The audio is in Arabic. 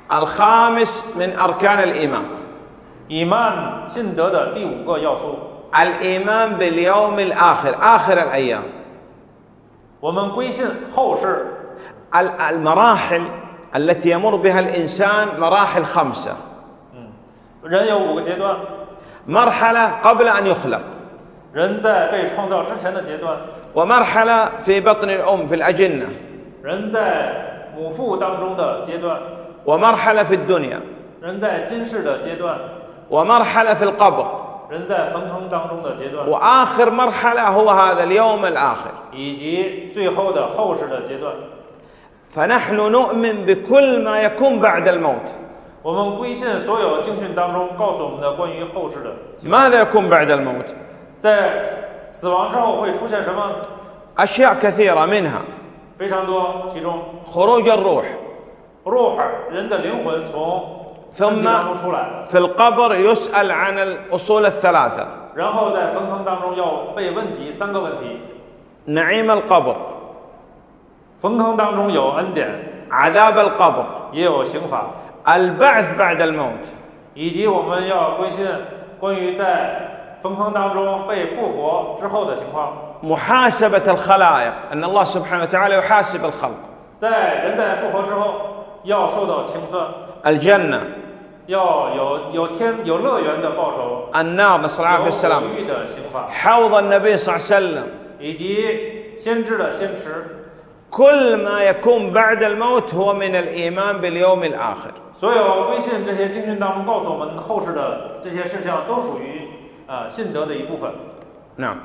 الخامس من أركان الإيمان. 以曼信德的第5个要素。 الإيمان باليوم الآخر آخر الأيام. 我们归信后世。 المراحل التي يمر بها الإنسان مراحل 5. 人有5个阶段。 مرحلة قبل أن يخلق. 人在被创造之前的阶段。 ومرحلة في بطن الأم في الأجنة. 人在母腹当中的阶段。 ومرحلة في الدنيا. 人在今世的阶段。 ومرحلة في القبر. 人在坟坑当中的阶段。 وآخر مرحلة هو هذا اليوم الآخر. 以及最后的后世的阶段。 فنحن نؤمن بكل ما يكون بعد الموت. 我们归信所有经训当中告诉我们的关于后世的。 ماذا يكون بعد الموت؟ 在死亡之后会出现什么？ أشياء كثيرة منها 非常多，其中 خروج الروح. روح 人的灵魂从身体 ثم 当中出来， في القبر يسأل عن الأصول الثلاثة. 然后在坟坑当中要被问及3个问题。 نعيم القبر. 坟坑当中有恩典， عذاب القبر. 也有刑罚， البعث بعد الموت. 以及我们要归信关于在坟坑当中被复活之后的情况。 محاسبة الخلائق أن الله سبحانه وتعالى يحاسب الخلق. 在人在复活之后要受到清算， الجنة. 要有乐园的报酬， النار نسأل الله العافية 有 والسلام. 火狱的刑罚， حوض النبي صلى الله عليه وسلم. 以及先知的先池。 كل ما يكون بعد الموت هو من الإيمان باليوم الآخر. 所有归信这些经训当中告诉我们后世的这些事项，都属于信德的一部分。 نعم.